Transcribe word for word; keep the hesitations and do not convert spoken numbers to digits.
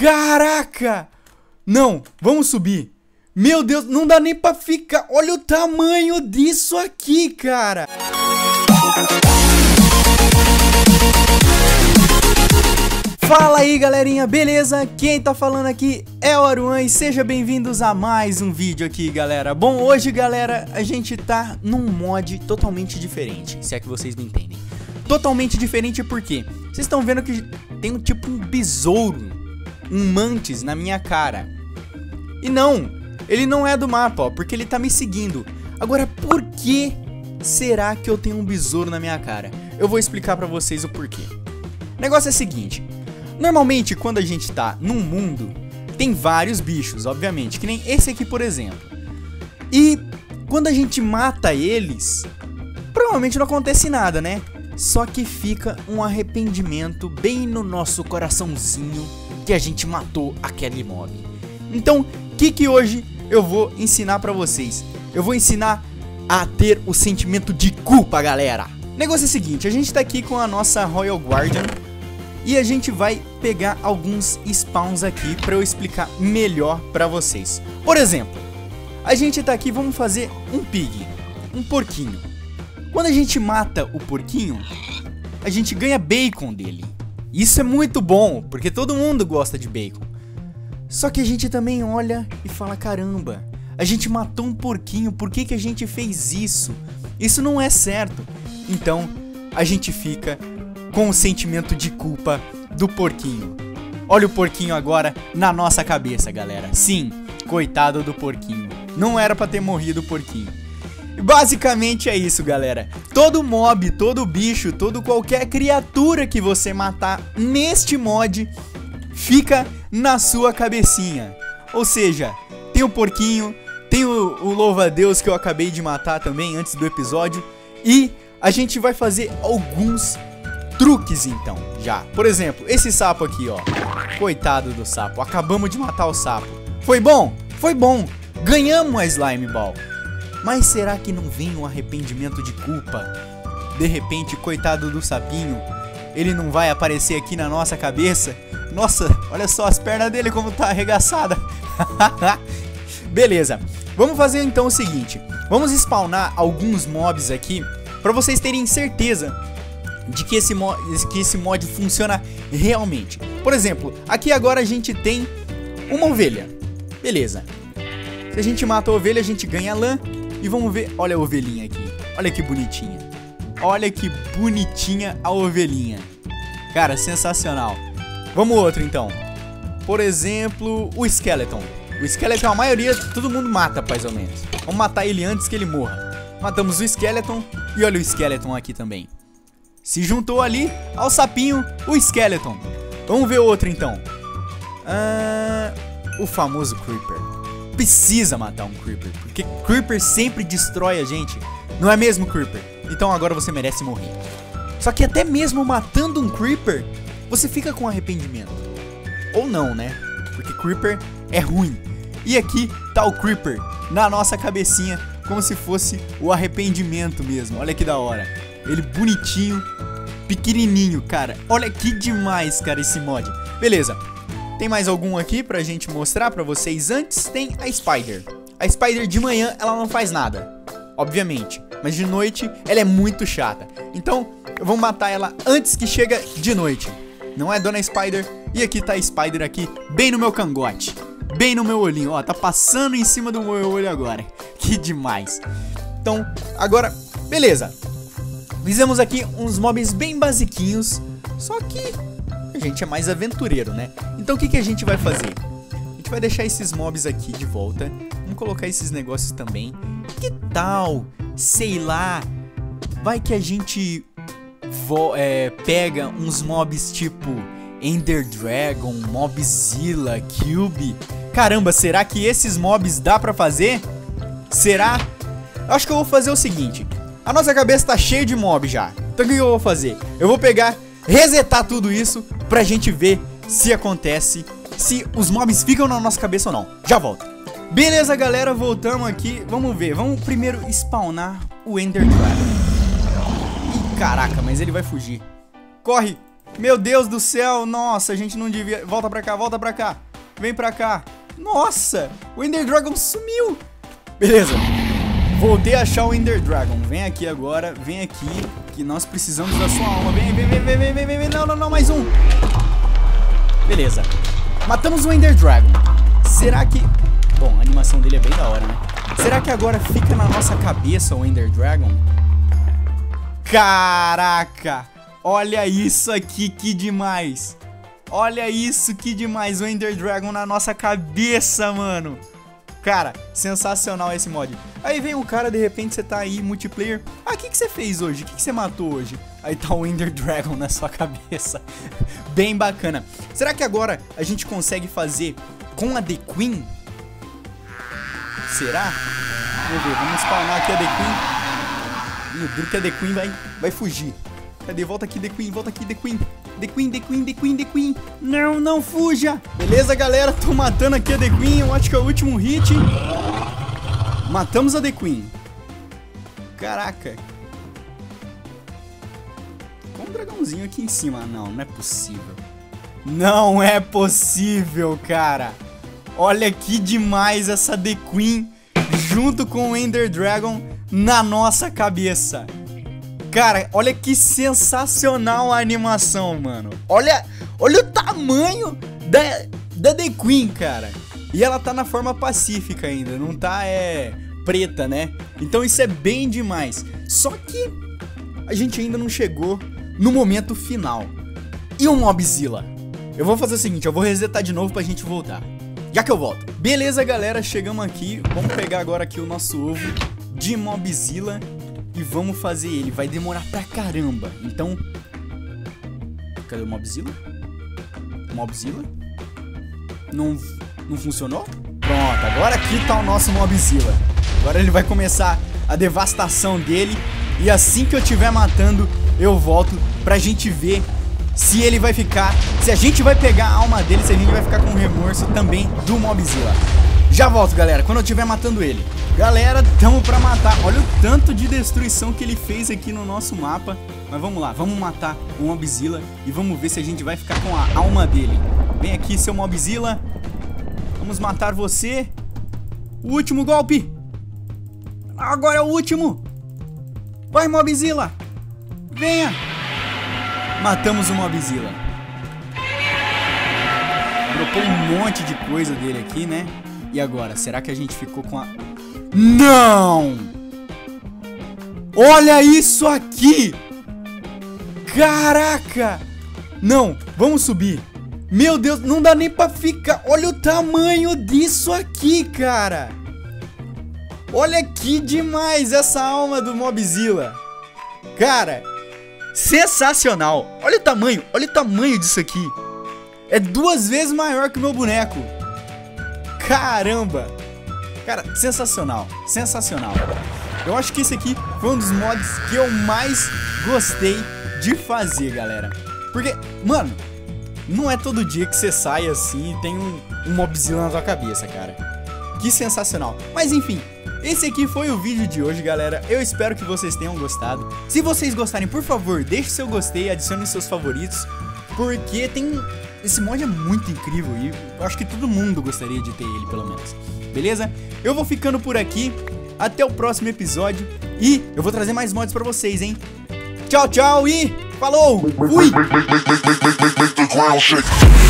Caraca! Não, vamos subir. Meu Deus, não dá nem pra ficar. Olha o tamanho disso aqui, cara. Fala aí, galerinha, beleza? Quem tá falando aqui é o Aruan e sejam bem-vindos a mais um vídeo aqui, galera. Bom, hoje, galera, a gente tá num mod totalmente diferente, se é que vocês me entendem. Totalmente diferente porque vocês estão vendo que tem um tipo um besouro, um mantis na minha cara. E não, ele não é do mapa, ó, porque ele tá me seguindo. Agora, por que será que eu tenho um besouro na minha cara? Eu vou explicar pra vocês o porquê. O negócio é o seguinte. Normalmente, quando a gente tá num mundo, tem vários bichos, obviamente, que nem esse aqui, por exemplo. E quando a gente mata eles, provavelmente não acontece nada, né? Só que fica um arrependimento bem no nosso coraçãozinho que a gente matou aquele mob. Então, o que que hoje eu vou ensinar pra vocês? Eu vou ensinar a ter o sentimento de culpa, galera. O negócio é o seguinte, a gente tá aqui com a nossa Royal Guardian e a gente vai pegar alguns spawns aqui pra eu explicar melhor pra vocês. Por exemplo, a gente tá aqui, vamos fazer um pig, um porquinho. Quando a gente mata o porquinho, a gente ganha bacon dele. Isso é muito bom, porque todo mundo gosta de bacon. Só que a gente também olha e fala, caramba, a gente matou um porquinho, por que que a gente fez isso? Isso não é certo. Então, a gente fica com o sentimento de culpa do porquinho. Olha o porquinho agora na nossa cabeça, galera. Sim, coitado do porquinho. Não era pra ter morrido o porquinho. Basicamente é isso, galera. Todo mob, todo bicho, todo qualquer criatura que você matar neste mod fica na sua cabecinha. Ou seja, tem o porquinho, tem o, o louva-a-Deus que eu acabei de matar também antes do episódio. E a gente vai fazer alguns truques então, já. Por exemplo, esse sapo aqui, ó. Coitado do sapo, acabamos de matar o sapo. Foi bom? Foi bom. Ganhamos a Slime Ball. Mas será que não vem um arrependimento de culpa? De repente, coitado do sapinho, ele não vai aparecer aqui na nossa cabeça? Nossa, olha só as pernas dele como tá arregaçada. Beleza, vamos fazer então o seguinte. Vamos spawnar alguns mobs aqui pra vocês terem certeza de que esse, mod, que esse mod funciona realmente. Por exemplo, aqui agora a gente tem uma ovelha. Beleza. Se a gente mata a ovelha, a gente ganha lã. E vamos ver, olha a ovelhinha aqui. Olha que bonitinha. Olha que bonitinha a ovelhinha. Cara, sensacional. Vamos outro então. Por exemplo, o Skeleton. O Skeleton, a maioria, todo mundo mata mais ou menos. Vamos matar ele antes que ele morra. Matamos o Skeleton. E olha o Skeleton aqui também. Se juntou ali ao sapinho o Skeleton. Vamos ver outro então. Ah, o famoso Creeper. Precisa matar um Creeper, porque Creeper sempre destrói a gente. Não é mesmo, Creeper? Então agora você merece morrer. Só que até mesmo matando um Creeper, você fica com arrependimento. Ou não, né? Porque Creeper é ruim. E aqui tá o Creeper na nossa cabecinha, como se fosse o arrependimento mesmo. Olha que da hora. Ele bonitinho, pequenininho, cara. Olha que demais, cara, esse mod. Beleza. Tem mais algum aqui pra gente mostrar pra vocês antes? Tem a Spider. A Spider de manhã, ela não faz nada, obviamente. Mas de noite, ela é muito chata. Então, eu vou matar ela antes que chega de noite. Não é, dona Spider? E aqui tá a Spider aqui, bem no meu cangote. Bem no meu olhinho, ó. Tá passando em cima do meu olho agora. Que demais. Então, agora, beleza. Fizemos aqui uns mobs bem basiquinhos. Só que a gente é mais aventureiro, né? Então o que que a gente vai fazer? A gente vai deixar esses mobs aqui de volta. Vamos colocar esses negócios também. Que tal? Sei lá. Vai que a gente é, pega uns mobs tipo Ender Dragon, Mobzilla, Cube. Caramba, será que esses mobs dá pra fazer? Será? Eu acho que eu vou fazer o seguinte. A nossa cabeça tá cheia de mob já. Então o que eu vou fazer? Eu vou pegar, resetar tudo isso pra gente ver se acontece, se os mobs ficam na nossa cabeça ou não. Já volto. Beleza, galera, voltamos aqui. Vamos ver, vamos primeiro spawnar o Ender Dragon. Ih, caraca, mas ele vai fugir. Corre, Meu Deus do céu, nossa, a gente não devia... Volta pra cá, volta pra cá. Vem pra cá. Nossa, o Ender Dragon sumiu. Beleza. Voltei a achar o Ender Dragon. Vem aqui agora, vem aqui, que nós precisamos da sua alma. Vem, vem, vem, vem, vem, vem, vem, vem. Não, não, não, mais um. Beleza. Matamos o Ender Dragon. Será que... Bom, a animação dele é bem da hora, né? Será que agora fica na nossa cabeça o Ender Dragon? Caraca! Olha isso aqui, que demais! Olha isso, que demais! O Ender Dragon na nossa cabeça, mano! Cara, sensacional esse mod. Aí vem um cara, de repente você tá aí, multiplayer. Ah, o que, que você fez hoje? O que, que você matou hoje? Aí tá o Ender Dragon na sua cabeça. Bem bacana. Será que agora a gente consegue fazer com a The Queen? Será? Vamos ver, vamos spawnar aqui a The Queen. Ih, duro que a The Queen vai, vai fugir. Cadê? Volta aqui, The Queen, volta aqui, The Queen. The Queen, The Queen, The Queen, The Queen. Não, não fuja. Beleza, galera, tô matando aqui a The Queen. Eu acho que é o último hit. Matamos a The Queen. Caraca. Com um dragãozinho aqui em cima. Não, não é possível. Não é possível, cara. Olha que demais essa The Queen junto com o Ender Dragon na nossa cabeça. Cara, olha que sensacional a animação, mano. Olha, olha o tamanho da, da The Queen, cara. E ela tá na forma pacífica ainda, não tá, é, preta, né? Então isso é bem demais. Só que a gente ainda não chegou no momento final. E o Mobzilla? Eu vou fazer o seguinte, eu vou resetar de novo pra gente voltar. Já que eu volto. Beleza, galera, chegamos aqui. Vamos pegar agora aqui o nosso ovo de Mobzilla e vamos fazer ele. Vai demorar pra caramba. Então... Cadê o Mobzilla? Mobzilla? Não, não funcionou? Pronto, agora aqui tá o nosso Mobzilla. Agora ele vai começar a devastação dele. E assim que eu estiver matando, eu volto pra gente ver se ele vai ficar, se a gente vai pegar a alma dele, se a gente vai ficar com remorso também do Mobzilla. Já volto, galera, quando eu estiver matando ele. Galera, tamo pra matar. Olha o tanto de destruição que ele fez aqui no nosso mapa. Mas vamos lá, vamos matar o Mobzilla e vamos ver se a gente vai ficar com a alma dele. Vem aqui, seu Mobzilla. Vamos matar você. O último golpe. Agora é o último. Vai, Mobzilla. Venha. Matamos o Mobzilla. Dropou um monte de coisa dele aqui, né? E agora, será que a gente ficou com a... Não! Olha isso aqui! Caraca! Não, vamos subir. Meu Deus, não dá nem pra ficar. Olha o tamanho disso aqui, cara. Olha que demais essa alma do Mobzilla. Cara... sensacional. Olha o tamanho, olha o tamanho disso aqui. É duas vezes maior que o meu boneco. Caramba. Cara, sensacional, sensacional. Eu acho que esse aqui foi um dos mods que eu mais gostei de fazer, galera. Porque, mano, não é todo dia que você sai assim e tem um, um Mobzilla na sua cabeça, cara. Que sensacional. Mas enfim, esse aqui foi o vídeo de hoje, galera. Eu espero que vocês tenham gostado. Se vocês gostarem, por favor, deixe seu gostei, adicione seus favoritos, porque tem... esse mod é muito incrível e eu acho que todo mundo gostaria de ter ele, pelo menos. Beleza? Eu vou ficando por aqui. Até o próximo episódio. E eu vou trazer mais mods pra vocês, hein? Tchau, tchau e falou! Fui!